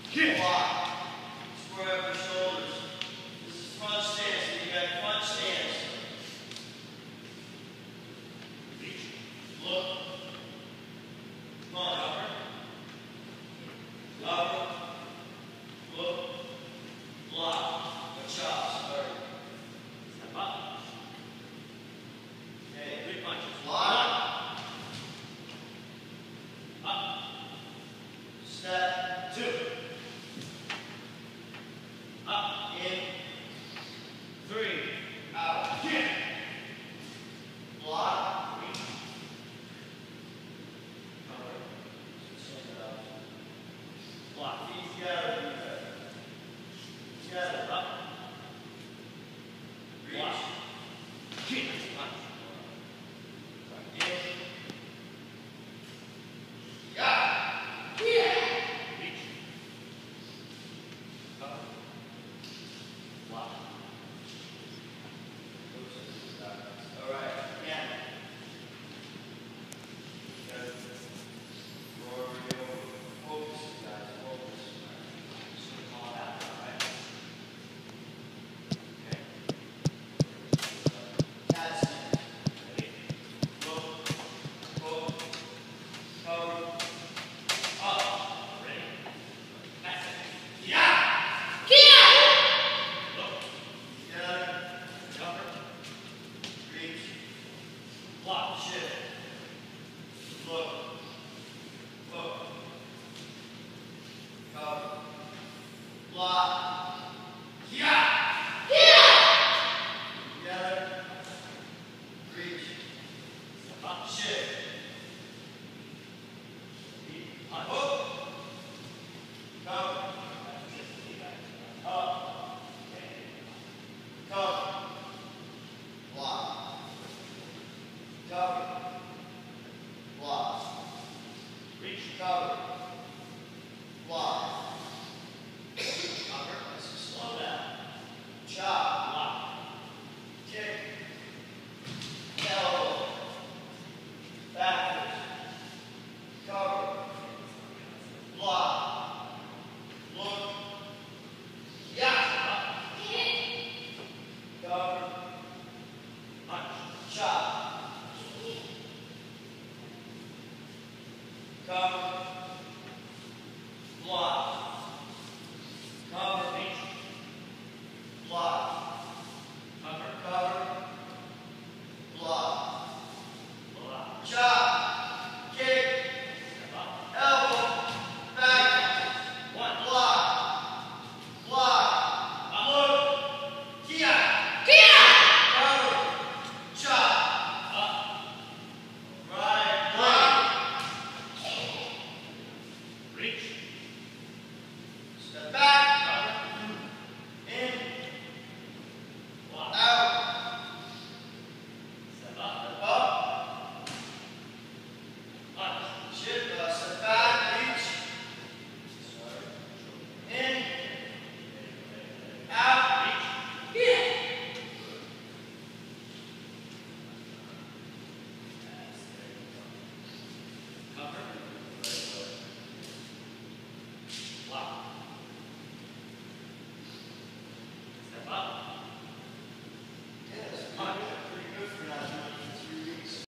Block. Square up your shoulders. This is front stance. So you got front stance. Look. Come on. Upper. Look. Block. No chops. Step up. Okay. Three punches. Block. Up. Step. Two. Up. In. Three. Out. Again. Block. Cover. Send it up. Block. Feet together. Together. Up. Block. Kick. Punch. In. Yeah. Yeah. Reach. Cover. Block. All right. Again. Good. Roar real. Focus, guys. Focus. Just gonna call it out. All right. Okay. Cat stand. Ready? Look. Hook. Cover. Up. Ready? That's it. Yeah. Look. Together. Cover. Reach. Block. Shift. Look. Hook. Cover. Block. Yeah. Together. Reach. Up. Shift. Punch. Hook. Cover. Up. Cover. Block. Cover. Block. Reach. Cover. Block. Cover. Slow down. Chop. Block. Kick. Elbow. Backwards. Cover. Block. Look. Yeah. Cover. Punch. Chop. Cover. Block. Cover. Block. Cover. Cover. Block. Chop. Kick. Elbow. Back. Block. Block. Look. Kia. Cover. Chop. Up. Right. Block. Reach. Step back.